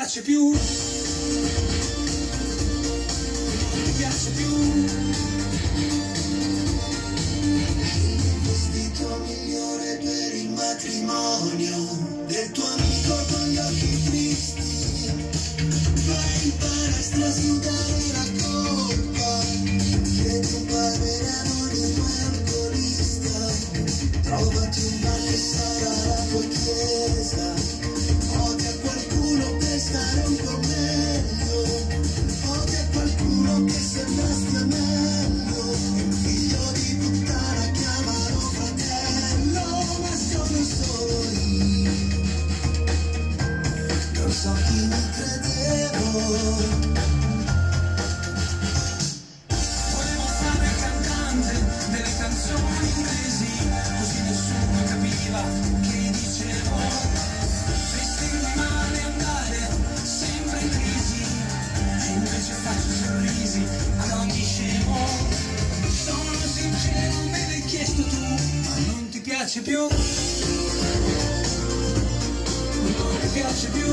piace più, non ti piace più. Il vestito migliore per il matrimonio del tuo amico con gli occhi tristi. Vai in palestra a sudare la colpa che tuo padre era anonimo e alcolista. Trovati un bar che sarà la tua chiesa. Odia qualcuno per stare un po' meglio. Odia qualcuno che sembra stia meglio. Un figlio di puttana chiamalo fratello, ma sono solo io. Non so chi mi credevo. Volevo fare il cantante delle canzoni inglesi, così nessuno capiva che dicevo. Vestirmi male, andare sempre in crisi, e invece faccio sorrisi ad ogni scemo. Sono sincero, me l'hai chiesto tu, ma non ti piace più, non ti piace più.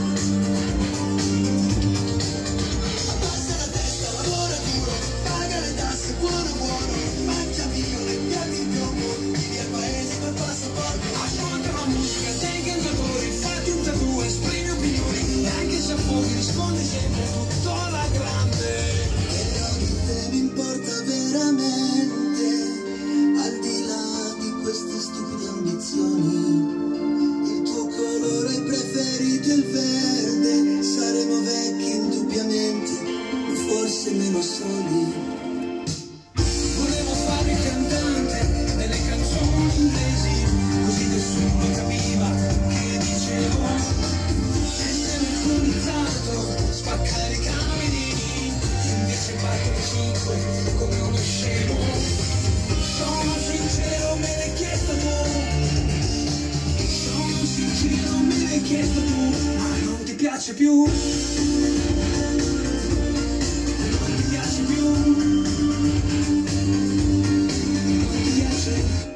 Abbassa la testa, lavora duro, paga le tasse, buono buono, mangia milioni, piatti in piombo, vivi al paese per passaporto. Ascolta la musica dei cantatori, fatti un tattoo, esprimi opinioni, anche se a pochi risponde sempre tutto alla grande. Però di te mi importa veramente, al di là di queste stupide ambizioni. Il tuo colore preferito è il verde, saremo vecchi indubbiamente, ma forse meno soli. Volevo fare il cantante delle canzoni inglesi, così nessuno capiva che dicevo. Essere alcolizzato, spaccare i camerini, invece batto il 5 come uno scemo. Sono sincero, me l'hai chiesto tu, sono sincero, me l'hai chiesto tu, ma non ti piace più, non ti piace più, non ti piace.